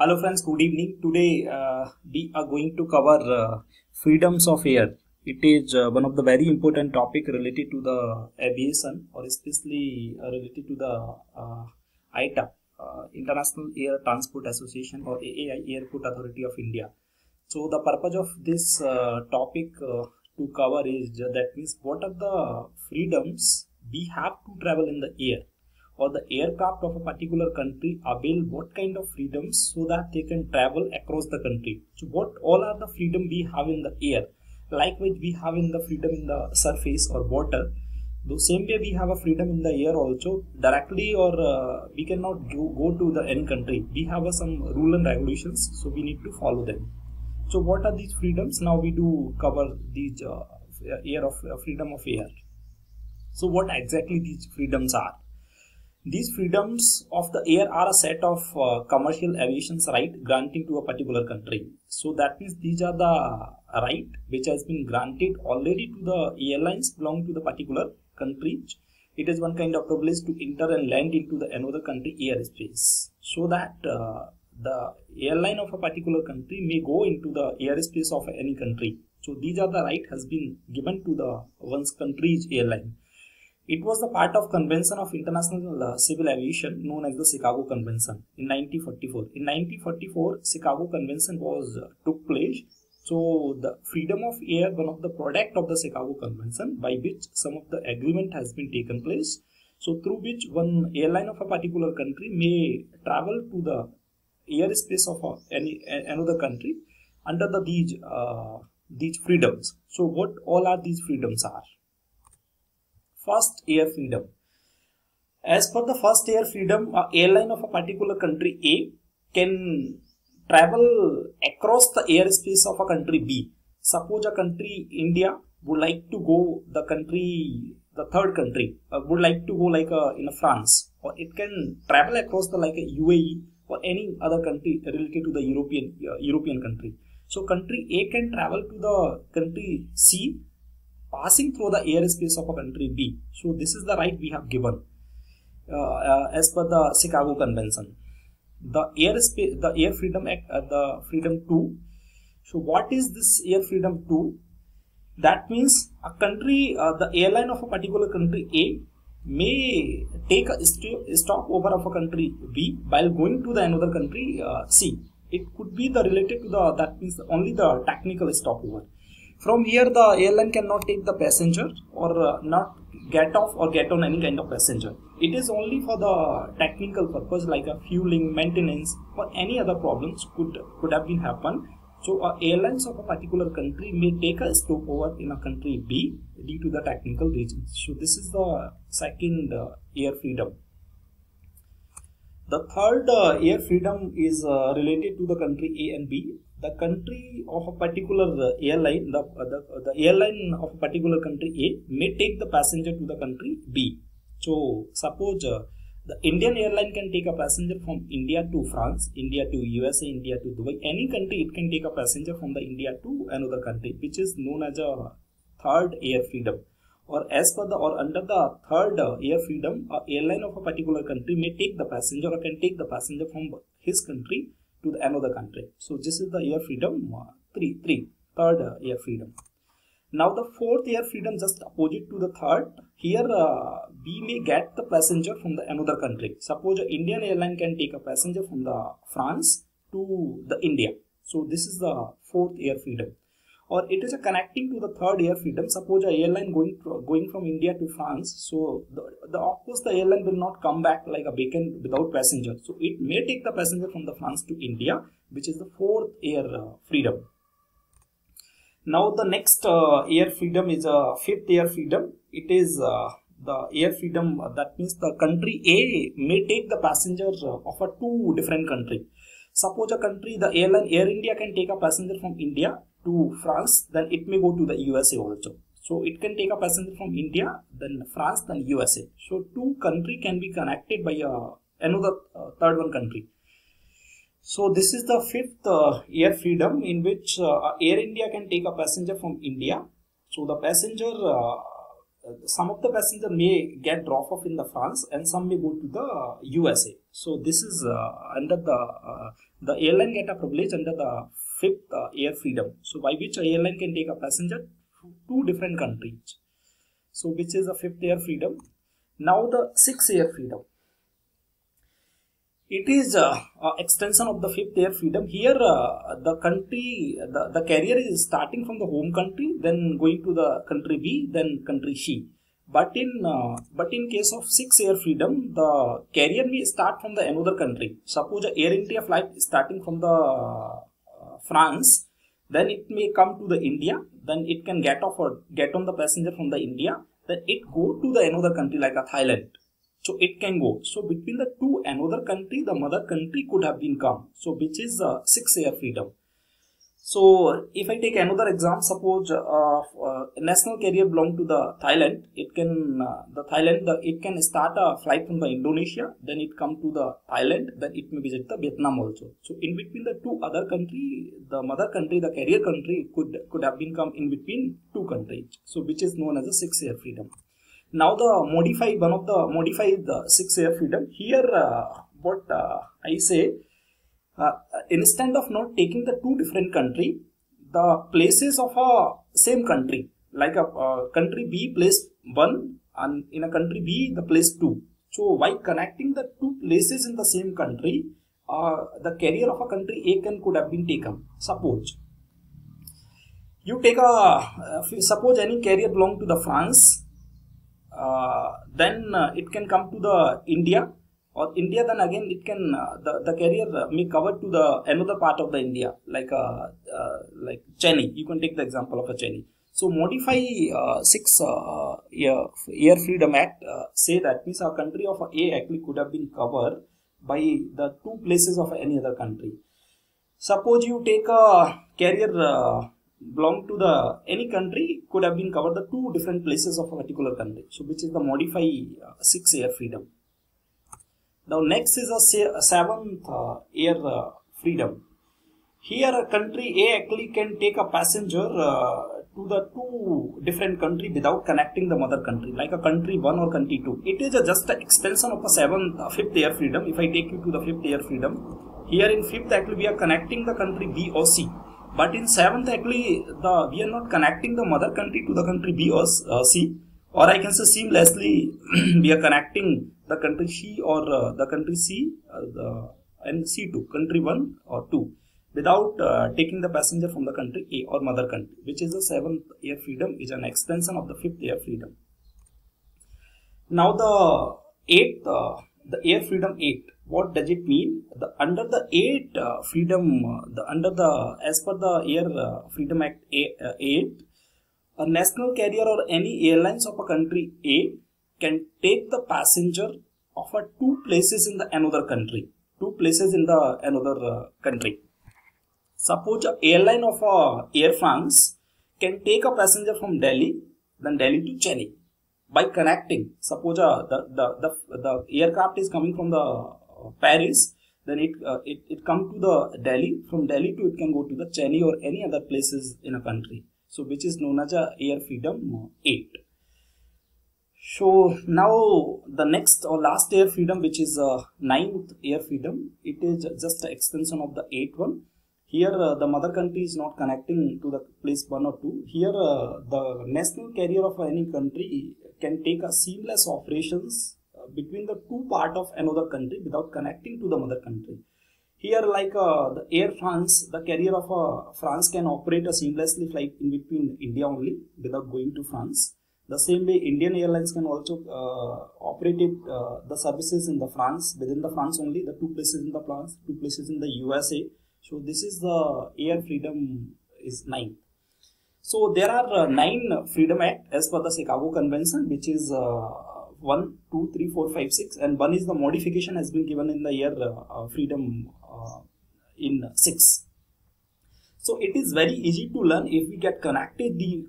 Hello friends, good evening. Today we are going to cover freedoms of air. It is one of the very important topic related to the aviation, or especially related to the ITA, International Air Transport Association, or AAI, Airport Authority of India. So the purpose of this topic to cover is that means what are the freedoms we have to travel in the air, or the aircraft of a particular country avail what kind of freedoms so that they can travel across the country. So what all are the freedom we have in the air? Likewise, we have in the freedom in the surface or water. The same way we have a freedom in the air also directly, or we cannot go to the any country. We have some rule and regulations, so we need to follow them. So what are these freedoms? Now we do cover these freedom of air. So what exactly these freedoms are? These freedoms of the air are a set of commercial aviation's right granting to a particular country. So that means these are the right which has been granted already to the airlines belong to the particular country. It is one kind of privilege to enter and land into the another country airspace, so that the airline of a particular country may go into the airspace of any country. So these are the right has been given to the one's country's airline. It was the part of Convention of International Civil Aviation known as the Chicago Convention in 1944. In 1944, Chicago Convention was took place. So the freedom of air, one of the product of the Chicago Convention, by which some of the agreement has been taken place. So through which one airline of a particular country may travel to the airspace of another country under these freedoms. So what all are these freedoms are? First, air freedom. As per the first air freedom, an airline of a particular country A can travel across the airspace of a country B. Suppose a country India would like to go the third country would like to go in France, or it can travel across the UAE or any other country related to the European country. So country A can travel to the country C passing through the airspace of a country B. So this is the right we have given as per the Chicago Convention. The Air Freedom Act, the Freedom 2. So what is this Air Freedom 2? That means a country, the airline of a particular country A may take a stopover of a country B while going to the another country C. It could be the related to the, that means only the technical stopover. From here, the airline cannot take the passenger or not get off or get on any kind of passenger. It is only for the technical purpose like a fueling, maintenance, or any other problems could have been happen. So airlines of a particular country may take a stopover in a country B due to the technical reasons. So this is the second air freedom. The third air freedom is related to the country A and B. The country of a particular airline, the airline of a particular country A may take the passenger to the country B. So suppose the Indian airline can take a passenger from India to France, India to USA, India to Dubai. Any country it can take a passenger from the India to another country, which is known as a third air freedom. Or as per the or under the third air freedom, a airline of a particular country may take the passenger or can take the passenger from his country to the another country. So this is the air freedom third air freedom. Now the fourth air freedom just opposite to the third. Here we may get the passenger from the another country. Suppose an Indian airline can take a passenger from the France to the India. So this is the fourth air freedom. Or it is a connecting to the third air freedom. Suppose a airline going from India to France. So of course the airline will not come back like a beacon without passenger. So it may take the passenger from the France to India, which is the fourth air freedom. Now the next air freedom is a fifth air freedom. It is the air freedom that means the country A may take the passengers of a two different country. Suppose a country, the airline Air India can take a passenger from India to France, then it may go to the USA also. So it can take a passenger from India, then France, then USA. So two country can be connected by another third one country. So this is the fifth air freedom in which Air India can take a passenger from India. So the passenger some of the passenger may get drop off in the France and some may go to the USA. So this is under the airline get a privilege under the fifth air freedom. So by which a airline can take a passenger to two different countries. So which is the fifth air freedom. Now the sixth air freedom. It is extension of the fifth air freedom. Here the country, the carrier is starting from the home country, then going to the country B, then country C. But in case of sixth air freedom, the carrier may start from the another country. Suppose Air India flight is starting from the France, then it may come to the India, then it can get off or get on the passenger from the India, then it go to the another country like a Thailand. So it can go. So between the two another country, the mother country could have been come. So which is sixth air freedom. So if I take another example, suppose national carrier belong to the Thailand, it can it can start a flight from the Indonesia, then it come to the Thailand, then it may visit the Vietnam also. So in between the two other country, the mother country, the carrier country could have been come in between two countries. So which is known as a sixth air freedom. Now the modified sixth air freedom. Here what I say. Instead of not taking the two different country, the places of a same country, like a country B place 1 and in a country B the place 2. So by connecting the two places in the same country, the carrier of a country A could have been taken. Suppose you take suppose any carrier belong to the France, then it can come to the India. Or India, then again it can the carrier may cover to the another part of the India, like Chennai. You can take the example of a Chennai. So modify Air Freedom Act say that means a country of A actually could have been covered by the two places of any other country. Suppose you take a carrier belong to the any country could have been covered the two different places of a particular country. So which is the modify sixth air freedom. Now next is a seventh air freedom. Here a country A actually can take a passenger to the two different country without connecting the mother country, like a country 1 or country 2. It is just an extension of a fifth air freedom. If I take you to the fifth air freedom, here in fifth actually we are connecting the country B or C. But in seventh actually we are not connecting the mother country to the country B or C. Or I can say seamlessly we are connecting the country C or the country C and C2, country 1 or 2, without taking the passenger from the country A or mother country, which is the seventh air freedom, is an extension of the fifth air freedom. Now the eighth, the air freedom 8. What does it mean? Under the 8 freedom, as per the Air Freedom Act 8, a national carrier or any airlines of a country A can take the passenger of two places in the another country. Suppose an airline of Air France can take a passenger from Delhi, then Delhi to Chennai by connecting. Suppose the aircraft is coming from the Paris, then it come to the Delhi. From Delhi to it can go to the Chennai or any other places in a country. So which is known as a Air Freedom 8. So now the next or last air freedom, which is 9th air freedom, it is just an extension of the 8th one. Here the mother country is not connecting to the place 1 or 2. Here the national carrier of any country can take a seamless operations between the two part of another country without connecting to the mother country. Here like the Air France, the carrier of France can operate a seamlessly flight in between India only without going to France. The same way Indian Airlines can also operate the services in the France, within the France only, the two places in the France, two places in the USA. So this is the air freedom is 9. So there are 9 Freedom Act as per the Chicago Convention, which is 1, 2, 3, 4, 5, 6, and one is the modification has been given in the year freedom in 6. So it is very easy to learn if we get connected these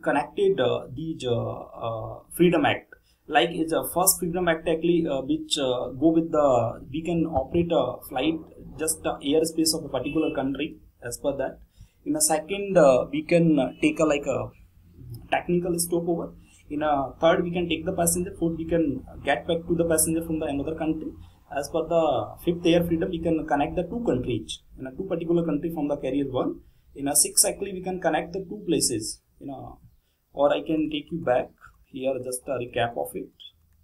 Freedom Act. Like it's a first Freedom Act actually which go with the, we can operate a flight just airspace of a particular country as per that. In a second we can take a like a technical stopover. In a third, we can take the passenger. Fourth, we can get back to the passenger from the another country. As per the fifth air freedom, we can connect the two countries in a two particular country from the carrier one. In a sixth, actually, we can connect the two places. Or I can take you back here, just a recap of it.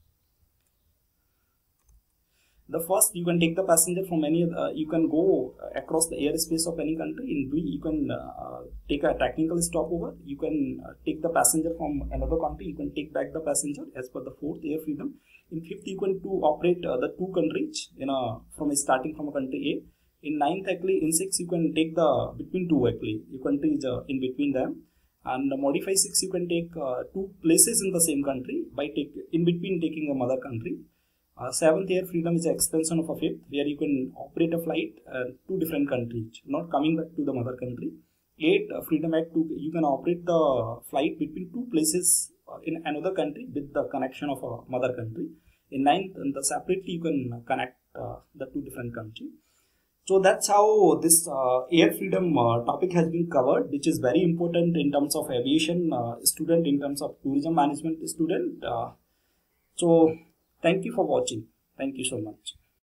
The first, you can take the passenger from any, you can go across the airspace of any country. In B, you can take a technical stopover. You can take the passenger from another country. You can take back the passenger as per the fourth air freedom. In fifth, you can operate the two countries from starting from a country A. In ninth, actually, in sixth, you can take the between two actually. You can take in between them. And modify six, you can take two places in the same country by in between taking a mother country. Seventh air freedom is an extension of a fifth, where you can operate a flight to different countries, not coming back to the mother country. Eighth, Freedom Act 2, you can operate the flight between two places in another country with the connection of a mother country. In ninth, separately you can connect the two different countries. So that's how this air freedom topic has been covered, which is very important in terms of aviation student, in terms of tourism management student. So thank you for watching. Thank you so much.